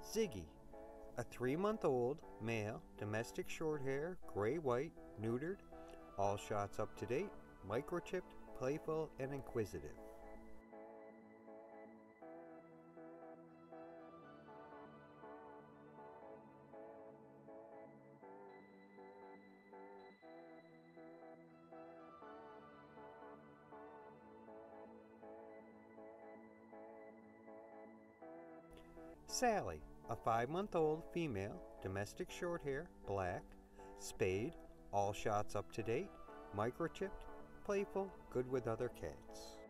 Ziggy, a 3-month-old male domestic shorthair, gray-white, neutered, all shots up to date, microchipped, playful, and inquisitive. Sally, a 5-month-old female, domestic shorthair, black, spayed, all shots up to date, microchipped, playful, good with other cats.